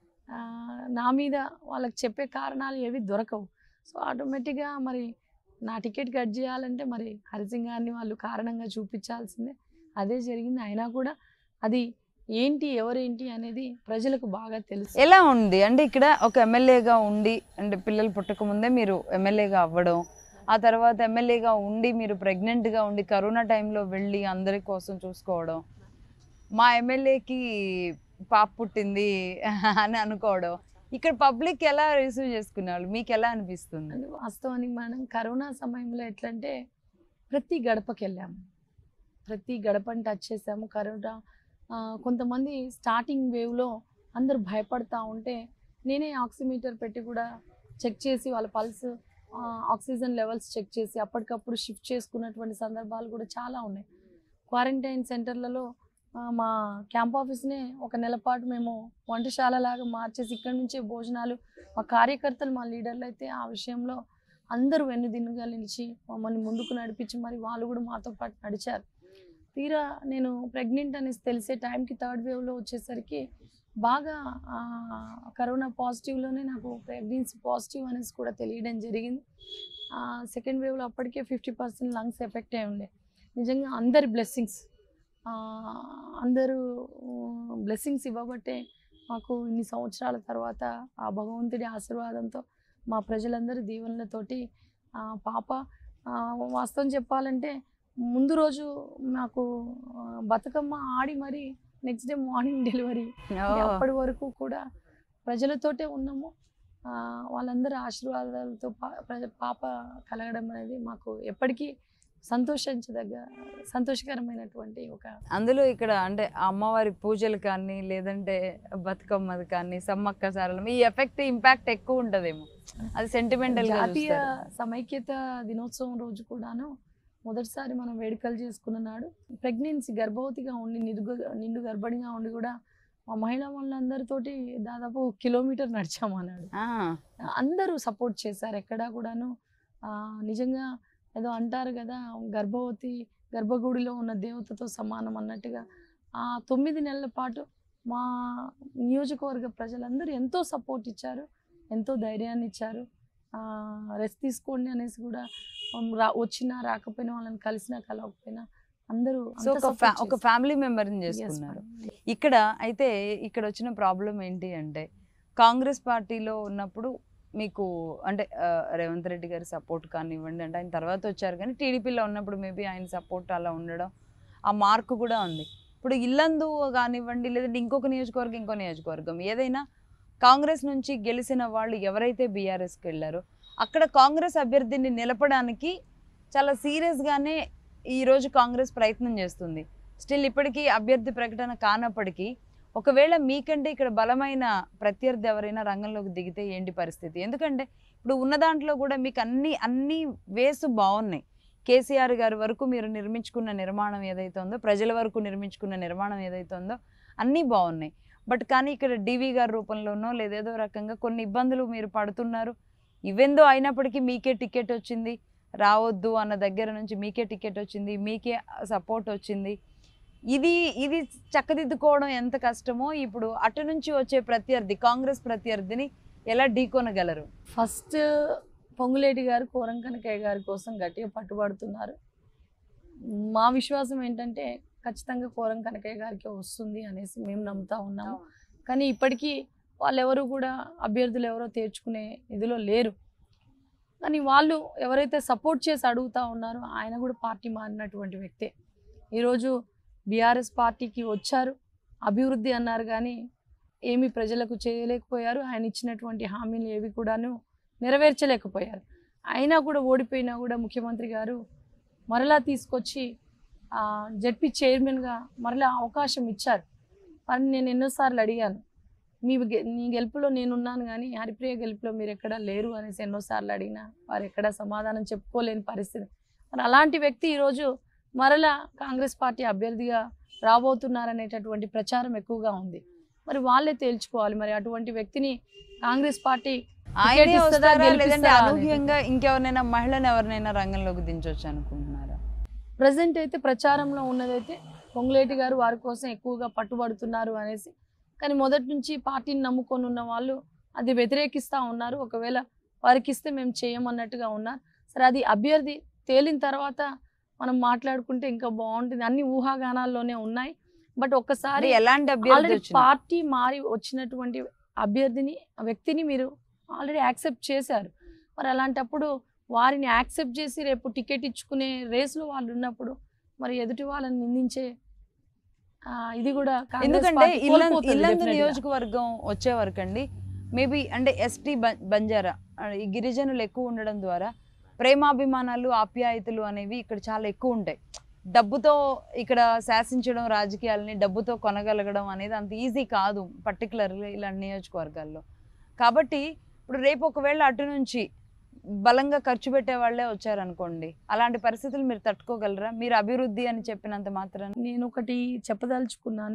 నా మీద వాళ్ళకి చెప్పే కారణాలు ఏవి దొరకవు. సో ఆటోమేటిక్గా మరి నా టికెట్ కట్ చేయాలంటే మరి హరీష్ సింగ్ గారిని వాళ్ళు కారణంగా చూపించాల్సిందే. అదే జరిగింది. అయినా కూడా అది ఏంటి ఎవరేంటి అనేది ప్రజలకు బాగా తెలుసు. ఎలా ఉంది అంటే ఇక్కడ ఒక ఎమ్మెల్యేగా ఉండి, అంటే పిల్లలు పుట్టకముందే మీరు ఎమ్మెల్యేగా అవ్వడం, ఆ తర్వాత ఎమ్మెల్యేగా ఉండి మీరు ప్రెగ్నెంట్గా ఉండి కరోనా టైంలో వెళ్ళి అందరి కోసం చూసుకోవడం, మా ఎమ్మెల్యేకి పాప పుట్టింది అని అనుకోవడం, ఇక్కడ పబ్లిక్ ఎలా రిసీవ్ చేసుకునేవాళ్ళు, మీకు ఎలా అనిపిస్తుంది? వాస్తవానికి మనం కరోనా సమయంలో ఎట్లంటే ప్రతి గడపకి వెళ్ళాము, ప్రతి గడపని టచ్ చేసాము. కరోనా కొంతమంది స్టార్టింగ్ వేవ్లో అందరూ భయపడతా ఉంటే నేనే ఆక్సిమీటర్ పెట్టి కూడా చెక్ చేసి వాళ్ళ పల్స్, ఆక్సిజన్ లెవెల్స్ చెక్ చేసి అప్పటికప్పుడు షిఫ్ట్ చేసుకున్నటువంటి సందర్భాలు కూడా చాలా ఉన్నాయి. క్వారంటైన్ సెంటర్లలో మా క్యాంప్ ఆఫీస్నే ఒక నెల పాటు మేము వంటశాల లాగా మార్చేసి ఇక్కడ నుంచే భోజనాలు, మా కార్యకర్తలు మా లీడర్లు అయితే ఆ విషయంలో అందరూ వెన్నుదిన్నుగా నిలిచి మమ్మల్ని ముందుకు నడిపించి మరి వాళ్ళు కూడా మాతో పాటు నడిచారు. తీరా నేను ప్రెగ్నెంట్ అనేసి తెలిసే టైంకి 3rd వేవ్లో వచ్చేసరికి బాగా కరోనా పాజిటివ్లోనే నాకు ప్రెగ్నెన్సీ పాజిటివ్ అనేసి కూడా తెలియడం జరిగింది. 2nd వేవ్లో అప్పటికే 50% లంగ్స్ ఎఫెక్ట్ అయి ఉండే. నిజంగా అందరి బ్లెస్సింగ్స్, అందరూ బ్లెస్సింగ్స్ ఇవ్వబట్టే మాకు ఇన్ని సంవత్సరాల తర్వాత ఆ భగవంతుడి ఆశీర్వాదంతో మా ప్రజలందరి దీవెనలతోటి పాప, వాస్తవం చెప్పాలంటే ముందు రోజు నాకు బతుకమ్మ ఆడి మరి నెక్స్ట్ డే మార్నింగ్ డెలివరీ. అప్పటి వరకు కూడా ప్రజలతోటే ఉన్నాము. వాళ్ళందరి ఆశీర్వాదాలతో పాప కలగడం అనేది మాకు ఎప్పటికీ సంతోషకరమైనటువంటి ఒక. అందులో ఇక్కడ అంటే అమ్మవారి పూజలు కానీ, లేదంటే బతుకమ్మది కానీ, సమ్మక్క సారలమ్మ, ఈ ఇంపాక్ట్ ఎక్కువ ఉంటుందేమో, అది సెంటిమెంటల్. జాతీయ సమైక్యత దినోత్సవం రోజు కూడాను మొదటిసారి మనం వేడుకలు చేసుకున్న నాడు ప్రెగ్నెన్సీ గర్భవతిగా ఉండి నిండు గర్భిణిగా ఉండి కూడా మా మహిళా వాళ్ళందరితోటి దాదాపు 1 కిలోమీటర్ నడిచాము అన్నాడు. అందరూ సపోర్ట్ చేశారు. ఎక్కడా కూడాను నిజంగా ఏదో అంటారు కదా, గర్భవతి గర్భగుడిలో ఉన్న దేవతతో సమానం అన్నట్టుగా ఆ 9 నెలల పాటు మా నియోజకవర్గ ప్రజలందరూ ఎంతో సపోర్ట్ ఇచ్చారు, ఎంతో ధైర్యాన్ని ఇచ్చారు. రెస్ట్ తీసుకోండి అనేసి కూడా వచ్చినా రాకపోయినా వాళ్ళని కలిసినా కలవకపోయినా అందరూ ఒక ఫ్యామిలీ మెంబర్ని చేసుకున్నారు. ఇక్కడ అయితే ఇక్కడ వచ్చిన ప్రాబ్లం ఏంటి అంటే కాంగ్రెస్ పార్టీలో ఉన్నప్పుడు మీకు అంటే రేవంత్ రెడ్డి గారి సపోర్ట్ కానివ్వండి, అంటే ఆయన తర్వాత వచ్చారు కానీ టీడీపీలో ఉన్నప్పుడు మేబీ ఆయన సపోర్ట్ అలా ఉండడం ఆ మార్క్ కూడా ఉంది. ఇప్పుడు ఇల్లందు కానివ్వండి లేదంటే ఇంకొక నియోజకవర్గం ఇంకో నియోజకవర్గం ఏదైనా కాంగ్రెస్ నుంచి గెలిచిన వాళ్ళు ఎవరైతే బీఆర్ఎస్కి వెళ్ళారో అక్కడ కాంగ్రెస్ అభ్యర్థిని నిలపడానికి చాలా సీరియస్గానే ఈరోజు కాంగ్రెస్ ప్రయత్నం చేస్తుంది. స్టిల్ ఇప్పటికీ అభ్యర్థి ప్రకటన కానప్పటికీ ఒకవేళ మీకంటే ఇక్కడ బలమైన ప్రత్యర్థి ఎవరైనా రంగంలోకి దిగితే ఏంటి పరిస్థితి? ఎందుకంటే ఇప్పుడు ఉన్న దాంట్లో కూడా మీకు అన్ని వేసు బాగున్నాయి. కేసీఆర్ గారి వరకు మీరు నిర్మించుకున్న నిర్మాణం ఏదైతే ఉందో, ప్రజల వరకు నిర్మించుకున్న నిర్మాణం ఏదైతే ఉందో అన్నీ బాగున్నాయి. బట్ కానీ ఇక్కడ డివి గారి రూపంలోనో లేదేదో రకంగా కొన్ని ఇబ్బందులు మీరు పడుతున్నారు. ఇవెందో అయినప్పటికీ మీకే టికెట్ వచ్చింది, రావద్దు అన్న దగ్గర నుంచి మీకే టికెట్ వచ్చింది, మీకే సపోర్ట్ వచ్చింది. ఇది చక్కదిద్దుకోవడం ఎంత కష్టమో ఇప్పుడు అటు నుంచి వచ్చే ప్రత్యర్థి కాంగ్రెస్ ప్రత్యర్థిని ఎలా ఢీకొనగలరు? ఫస్ట్ పొంగులేటి గారు కోరం కనకయ్య గారి కోసం గట్టిగా పట్టుబడుతున్నారు. మా విశ్వాసం ఏంటంటే ఖచ్చితంగా కోరం కనకయ్య గారికి వస్తుంది అనేసి మేము నమ్ముతా ఉన్నాము. కానీ ఇప్పటికీ వాళ్ళెవరు కూడా అభ్యర్థులు ఎవరో తేర్చుకునే ఇదిలో లేరు. కానీ వాళ్ళు ఎవరైతే సపోర్ట్ చేసి అడుగుతూ ఉన్నారో ఆయన కూడా పార్టీ మారినటువంటి వ్యక్తే. ఈరోజు బీఆర్ఎస్ పార్టీకి వచ్చారు, అభివృద్ధి అన్నారు కానీ ఏమీ ప్రజలకు చేయలేకపోయారు. ఆయన ఇచ్చినటువంటి హామీలు ఏవి కూడాను నెరవేర్చలేకపోయారు. అయినా కూడా ఓడిపోయినా కూడా ముఖ్యమంత్రి గారు మరలా తీసుకొచ్చి జడ్పీ చైర్మన్గా మరలా అవకాశం ఇచ్చారు. మరి నేను ఎన్నోసార్లు అడిగాను, నీ గెలుపులో నేనున్నాను కానీ హరిప్రియ గెలుపులో మీరు ఎక్కడా లేరు అనేసి ఎన్నోసార్లు అడిగినా వారు ఎక్కడా సమాధానం చెప్పుకోలేని పరిస్థితి. మరి అలాంటి వ్యక్తి ఈరోజు మరలా కాంగ్రెస్ పార్టీ అభ్యర్థిగా రాబోతున్నారనేటటువంటి ప్రచారం ఎక్కువగా ఉంది. మరి వాళ్ళే తేల్చుకోవాలి. మరి అటువంటి వ్యక్తిని కాంగ్రెస్ పార్టీ అనూహ్యంగా ఇంకెవరినైనా మహిళను ఎవరినైనా రంగంలోకి దించవచ్చు అనుకుంటున్నారా? ప్రజెంట్ అయితే ప్రచారంలో ఉన్నదైతే పొంగులేటి గారు వారి కోసం ఎక్కువగా పట్టుబడుతున్నారు అనేసి. కానీ మొదటి నుంచి పార్టీని నమ్ముకొని ఉన్న వాళ్ళు అది వ్యతిరేకిస్తూ ఉన్నారు. ఒకవేళ వారికి ఇస్తే మేము చేయమన్నట్టుగా ఉన్నారు. సరే, అది అభ్యర్థి తేలిన తర్వాత మనం మాట్లాడుకుంటే ఇంకా బాగుంటుంది. అన్ని ఊహాగానాల్లోనే ఉన్నాయి. బట్ ఒక్కసారి పార్టీ మారి వచ్చినటువంటి అభ్యర్థిని వ్యక్తిని మీరు ఆల్రెడీ యాక్సెప్ట్ చేశారు. మరి అలాంటప్పుడు వారిని యాక్సెప్ట్ చేసి రేపు టికెట్ ఇచ్చుకునే రేస్లో వాళ్ళు ఉన్నప్పుడు మరి ఎదుటి వాళ్ళని నిందించే ఇది కూడా, ఎందుకంటే ఇల్లందు నియోజకవర్గం వచ్చే వరకు అండి మేబీ అంటే ఎస్టీ బంజారా ఈ గిరిజనులు ఎక్కువ ఉండడం ద్వారా ప్రేమాభిమానాలు ఆప్యాయతలు అనేవి ఇక్కడ చాలా ఎక్కువ ఉంటాయి. డబ్బుతో ఇక్కడ శాసించడం, రాజకీయాలని డబ్బుతో కొనగలగడం అనేది అంత ఈజీ కాదు, పర్టికులర్గా ఇలాంటి నియోజకవర్గాల్లో. కాబట్టి ఇప్పుడు రేపు ఒకవేళ అటు నుంచి బలంగా ఖర్చు పెట్టే వాళ్ళే వచ్చారనుకోండి, అలాంటి పరిస్థితులు మీరు తట్టుకోగలరా? మీరు అభివృద్ధి అని చెప్పినంత మాత్రాన నేను ఒకటి చెప్పదలుచుకున్నాను.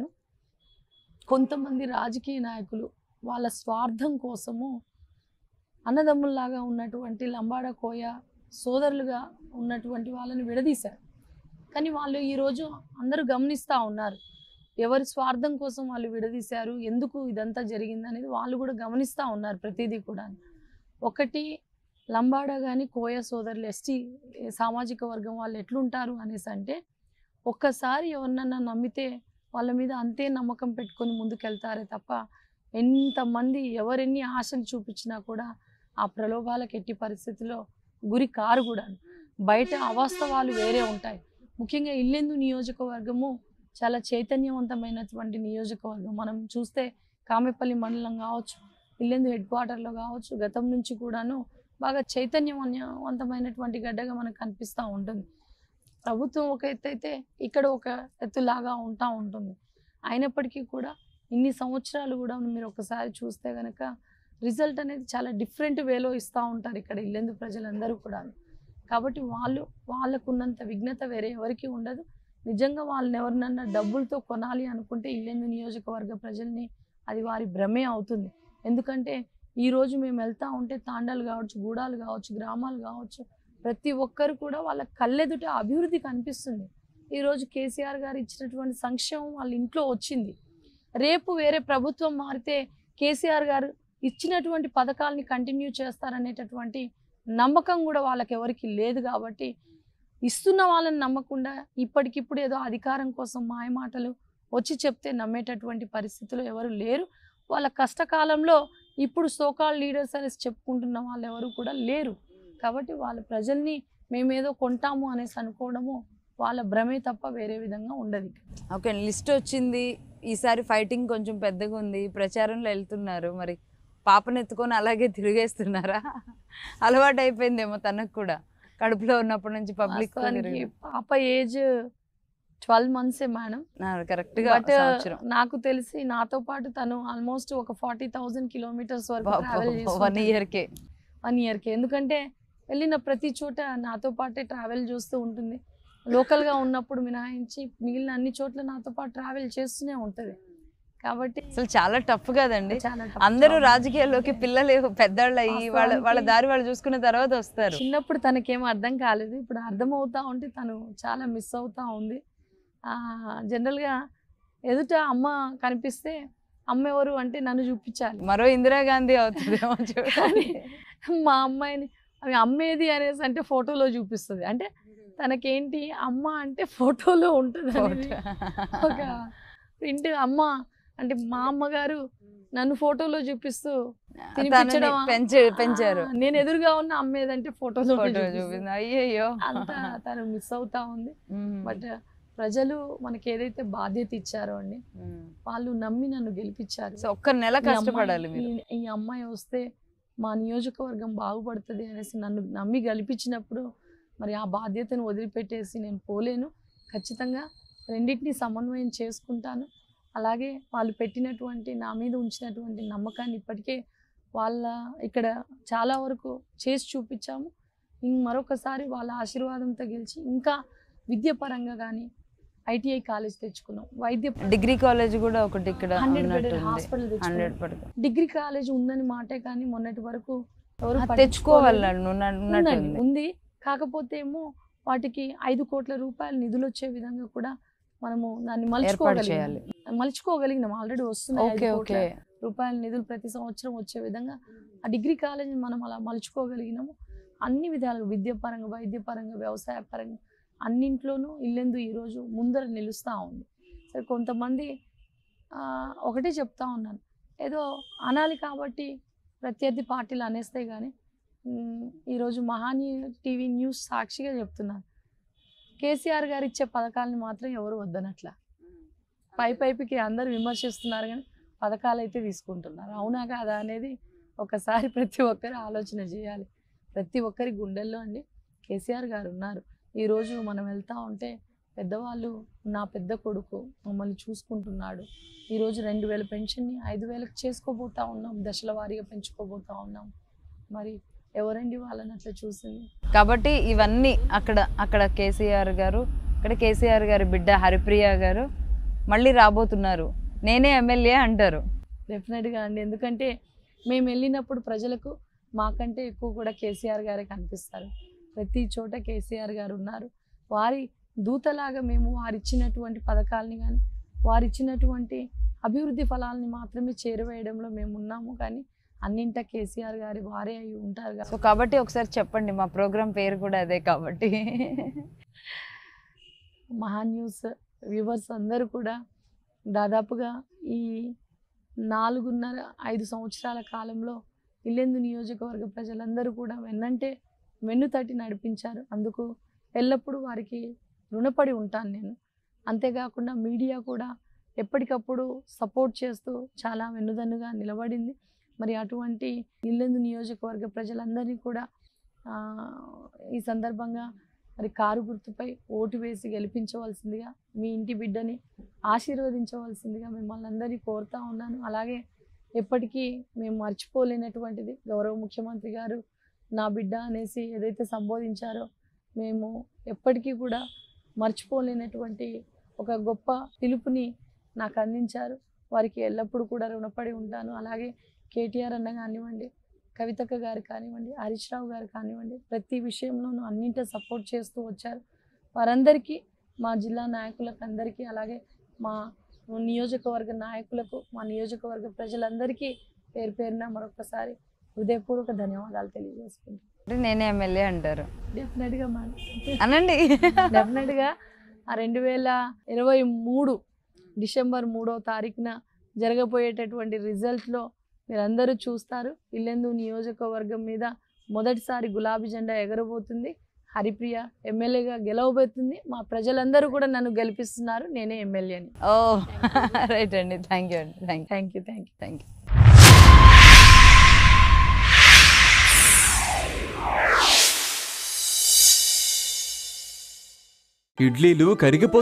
కొంతమంది రాజకీయ నాయకులు వాళ్ళ స్వార్థం కోసము అన్నదమ్ముల్లాగా ఉన్నటువంటి లంబాడ కోయ సోదరులుగా ఉన్నటువంటి వాళ్ళని విడదీశారు. కానీ వాళ్ళు ఈరోజు అందరూ గమనిస్తూ ఉన్నారు ఎవరి స్వార్థం కోసం వాళ్ళు విడదీశారు, ఎందుకు ఇదంతా జరిగింది అనేది వాళ్ళు కూడా గమనిస్తూ ఉన్నారు ప్రతిదీ కూడా. ఒకటి లంబాడ కానీ కోయ సోదరులు ఎస్టీ సామాజిక వర్గం వాళ్ళు ఎట్లుంటారు అనేసి అంటే ఒక్కసారి ఎవరినన్నా నమ్మితే వాళ్ళ మీద అంతే నమ్మకం పెట్టుకొని ముందుకెళ్తారే తప్ప ఎంతమంది ఎవరెన్ని ఆశలు చూపించినా కూడా ఆ ప్రలోభాలకు ఎట్టి పరిస్థితుల్లో గురి కారు కూడా. బయట అవాస్తవాలు వేరే ఉంటాయి. ముఖ్యంగా ఇల్లెందు నియోజకవర్గము చాలా చైతన్యవంతమైనటువంటి నియోజకవర్గం. మనం చూస్తే కామెపల్లి మండలం కావచ్చు, ఇల్లెందు హెడ్ క్వార్టర్లో కావచ్చు, గతం నుంచి కూడాను బాగా చైతన్యవంతమైనటువంటి గడ్డగా మనకు కనిపిస్తూ ఉంటుంది. ప్రభుత్వం ఒక ఎత్తు అయితే ఇక్కడ ఒక ఎత్తులాగా ఉంటుంది. అయినప్పటికీ కూడా ఇన్ని సంవత్సరాలు కూడా మీరు ఒకసారి చూస్తే కనుక రిజల్ట్ అనేది చాలా డిఫరెంట్ వేలో ఇస్తూ ఉంటారు ఇక్కడ ఇల్లెందు ప్రజలందరూ కూడా. కాబట్టి వాళ్ళకున్నంత విఘ్నత వేరే ఎవరికి ఉండదు. నిజంగా వాళ్ళని ఎవరినన్నా డబ్బులతో కొనాలి అనుకుంటే ఇల్లెందు నియోజకవర్గ ప్రజల్ని అది వారి భ్రమే అవుతుంది. ఎందుకంటే ఈరోజు మేము వెళ్తూ ఉంటే తాండాలు కావచ్చు, గూడాలు కావచ్చు, గ్రామాలు కావచ్చు, ప్రతి ఒక్కరు కూడా వాళ్ళ కళ్ళెదుట అభివృద్ధి కనిపిస్తుంది. ఈరోజు కేసీఆర్ గారు ఇచ్చినటువంటి సంక్షేమం వాళ్ళ ఇంట్లో వచ్చింది. రేపు వేరే ప్రభుత్వం మారితే కేసీఆర్ గారు ఇచ్చినటువంటి పథకాలని కంటిన్యూ చేస్తారనేటటువంటి నమ్మకం కూడా వాళ్ళకి ఎవరికి లేదు. కాబట్టి ఇస్తున్న వాళ్ళని నమ్మకుండా ఇప్పటికిప్పుడు ఏదో అధికారం కోసం మాయమాటలు వచ్చి చెప్తే నమ్మేటటువంటి పరిస్థితులు ఎవరు లేరు. వాళ్ళ కష్టకాలంలో ఇప్పుడు సోకాల్ లీడర్స్ అనేసి చెప్పుకుంటున్న వాళ్ళు ఎవరు కూడా లేరు. కాబట్టి వాళ్ళ ప్రజల్ని మేమేదో కొంటాము అనేసి అనుకోవడము వాళ్ళ భ్రమే తప్ప వేరే విధంగా ఉండదు. ఓకే, లిస్ట్ వచ్చింది, ఈసారి ఫైటింగ్ కొంచెం పెద్దగా ఉంది, ప్రచారంలో వెళ్తున్నారు, మరి పాపను ఎత్తుకొని అలాగే తిరిగేస్తున్నారా? అలవాటు అయిపోయిందేమో తనకు కూడా, కడుపులో ఉన్నప్పటి నుంచి పబ్లిక్. పాప ఏజ్ 12 months మేడం, కరెక్ట్ గా. నాకు తెలిసి నాతో పాటు తను ఆల్మోస్ట్ ఒక 40,000 kilometers వరకు ట్రావెల్ చేసి 1 yearకే. ఎందుకంటే వెళ్ళిన ప్రతి చోట నాతో పాటే ట్రావెల్ చేస్తూ ఉంటుంది. లోకల్గా ఉన్నప్పుడు మినహాయించి మిగిలిన అన్ని చోట్ల నాతో పాటు ట్రావెల్ చేస్తూనే ఉంటుంది. కాబట్టి అసలు చాలా టఫ్ కదండి. అందరూ రాజకీయాల్లోకి పిల్లలు పెద్దవాళ్ళు అయ్యి వాళ్ళ దారి వాళ్ళు చూసుకున్న తర్వాత వస్తారు. చిన్నప్పుడు తనకేమో అర్థం కాలేదు, ఇప్పుడు అర్థం అవుతా ఉంటే తను చాలా మిస్ అవుతా ఉంది. జనరల్గా ఎదుట అమ్మ కనిపిస్తే అమ్మ ఎవరు అంటే నన్ను చూపించాలి, మరో ఇందిరాగాంధీ అవుతుందేమో చూడాలి. మా అమ్మాయిని అవి అమ్మేది అనేసి అంటే ఫోటోలో చూపిస్తుంది. అంటే తనకేంటి అమ్మ అంటే ఫోటోలో ఉంటుంది, ఒక ప్రింట్. అమ్మ అంటే మా అమ్మగారు నన్ను ఫోటోలో చూపిస్తూ పెంచారు. నేను ఎదురుగా ఉన్న అమ్మేదంటే ఫోటోలో చూపింది. అయ్యయ్యో, అంతా తను మిస్ అవుతా ఉంది. బట్ ప్రజలు మనకి ఏదైతే బాధ్యత ఇచ్చారో అండి, వాళ్ళు నమ్మి నన్ను గెలిపించారు. ఒక్క నెల కష్టపడాలి. ఈ అమ్మాయి వస్తే మా నియోజకవర్గం బాగుపడుతుంది అనేసి నన్ను నమ్మి గెలిపించినప్పుడు మరి ఆ బాధ్యతను వదిలిపెట్టేసి నేను పోలేను. ఖచ్చితంగా రెండింటిని సమన్వయం చేసుకుంటాను. అలాగే వాళ్ళు పెట్టినటువంటి నా మీద ఉంచినటువంటి నమ్మకాన్ని ఇప్పటికే వాళ్ళ ఇక్కడ చాలా వరకు చేసి చూపించాము. మరొకసారి వాళ్ళ ఆశీర్వాదంతో గెలిచి ఇంకా విద్యాపరంగా కానీ ఐటీఐ కాలేజ్ తెచ్చుకున్నాం. డిగ్రీ కాలేజ్ కూడా ఒకటి ఇక్కడ 100 హాస్పిటల్ తెచ్చుకున్నాం. డిగ్రీ కాలేజ్ ఉందని మాటే కానీ మొన్నటి వరకు ఎవరు తెచ్చుకోవాలి ఉంది. కాకపోతే ఏమో వాటికి 5 కోట్ల రూపాయల నిధులు వచ్చే విధంగా కూడా మనము దాన్ని మలుచుకోగలిగినాం. ఆల్రెడీ వస్తున్నాయి 5 కోట్ల రూపాయల నిధులు ప్రతి సంవత్సరం వచ్చే విధంగా ఆ డిగ్రీ కాలేజీని మనం అలా మలుచుకోగలిగినాము. అన్ని విధాలుగా విద్యాపరంగా, వైద్యపరంగా, వ్యవసాయ పరంగా అన్నింట్లోనూ ఇల్లెందు ఈరోజు ముందర నిలుస్తూ ఉంది. సరే, కొంతమంది ఒకటే చెప్తా ఉన్నాను, ఏదో అనాలి కాబట్టి ప్రత్యర్థి పార్టీలు అనేస్తే కానీ ఈరోజు మహానీ టీవీ న్యూస్ సాక్షిగా చెప్తున్నాను, కేసీఆర్ గారు ఇచ్చే పథకాలను మాత్రం ఎవరు వద్దనట్లా. పైకి అందరు విమర్శిస్తున్నారు కానీ పథకాలు అయితే తీసుకుంటున్నారు. అవునా కాదా అనేది ఒకసారి ప్రతి ఒక్కరు ఆలోచన చేయాలి. ప్రతి ఒక్కరి గుండెల్లో అండి కేసీఆర్ గారు ఉన్నారు. ఈరోజు మనం వెళ్తూ ఉంటే పెద్దవాళ్ళు, నా పెద్ద కొడుకు మమ్మల్ని చూసుకుంటున్నాడు. ఈరోజు 2000 పెన్షన్ని 5000కి చేసుకోబోతా ఉన్నాం, దశల వారీగా పెంచుకోబోతా ఉన్నాం. మరి ఎవరండి వాళ్ళని అట్లా చూసింది? కాబట్టి ఇవన్నీ అక్కడ కేసీఆర్ గారు, ఇక్కడ కేసీఆర్ గారి బిడ్డ హరిప్రియ గారు మళ్ళీ రాబోతున్నారు. నేనే ఎమ్మెల్యే అంటారు. డెఫినెట్గా అండి, ఎందుకంటే మేము వెళ్ళినప్పుడు ప్రజలకు మాకంటే ఎక్కువ కూడా కేసీఆర్ గారే కనిపిస్తారు. ప్రతి చోట కేసీఆర్ గారు ఉన్నారు. వారి దూతలాగా మేము వారిచ్చినటువంటి పథకాలని కానీ వారిచ్చినటువంటి అభివృద్ధి ఫలాలని మాత్రమే చేరువేయడంలో మేము ఉన్నాము. కానీ అన్నింట కేసీఆర్ గారి వారే అయి ఉంటారు కదా. సో కాబట్టి ఒకసారి చెప్పండి, మా ప్రోగ్రామ్ పేరు కూడా అదే కాబట్టి. మహా న్యూస్ వ్యూవర్స్ అందరూ కూడా దాదాపుగా ఈ 4.5 సంవత్సరాల కాలంలో ఇల్లెందు నియోజకవర్గ ప్రజలందరూ కూడా వెన్ను తట్టి నడిపించారు. అందుకు ఎల్లప్పుడూ వారికి రుణపడి ఉంటాను నేను. అంతేకాకుండా మీడియా కూడా ఎప్పటికప్పుడు సపోర్ట్ చేస్తూ చాలా వెన్నుదన్నుగా నిలబడింది. మరి అటువంటి ఇల్లెందు నియోజకవర్గ ప్రజలందరినీ కూడా ఈ సందర్భంగా మరి కారు గుర్తుపై ఓటు వేసి గెలిపించవలసిందిగా, మీ ఇంటి బిడ్డని ఆశీర్వదించవలసిందిగా మిమ్మల్ని అందరినీ కోరుతా ఉన్నాను. అలాగే ఎప్పటికీ మేము మర్చిపోలేనటువంటిది, గౌరవ ముఖ్యమంత్రి గారు నా బిడ్డ అనేసి ఏదైతే సంబోధించారో మేము ఎప్పటికీ కూడా మర్చిపోలేనటువంటి ఒక గొప్ప పిలుపుని నాకు అందించారు. వారికి ఎల్లప్పుడూ కూడా రుణపడి ఉంటాను. అలాగే కేటీఆర్ అన్న కానివ్వండి, కవితక్క గారు కానివ్వండి, హరీష్ రావు గారు కానివ్వండి, ప్రతి విషయంలోనూ అన్నింటి సపోర్ట్ చేస్తూ వచ్చారు. వారందరికీ, మా జిల్లా నాయకులకు అందరికీ, అలాగే మా నియోజకవర్గ నాయకులకు, మా నియోజకవర్గ ప్రజలందరికీ పేరు పేరున మరొకసారి హృదయపూర్వక ధన్యవాదాలు తెలియజేసుకుంటాను. నేనే ఎమ్మెల్యే అంటారు. డెఫినెట్గా మేడం, అనండి. డెఫినెట్గా ఆ 2023 డిసెంబర్ 3వ తారీఖున జరగబోయేటటువంటి రిజల్ట్లో మీరందరూ చూస్తారు. ఇల్లెందు నియోజకవర్గం మీద మొదటిసారి గులాబీ జెండా ఎగరబోతుంది. హరిప్రియ ఎమ్మెల్యేగా గెలవబోతుంది. మా ప్రజలందరూ కూడా నన్ను గెలిపిస్తున్నారు. నేనే ఎమ్మెల్యేని. ఓ రైట్ అండి. థ్యాంక్ యూ అండి. Thank you. Thank you. ఇడ్లీలు కరిగిపో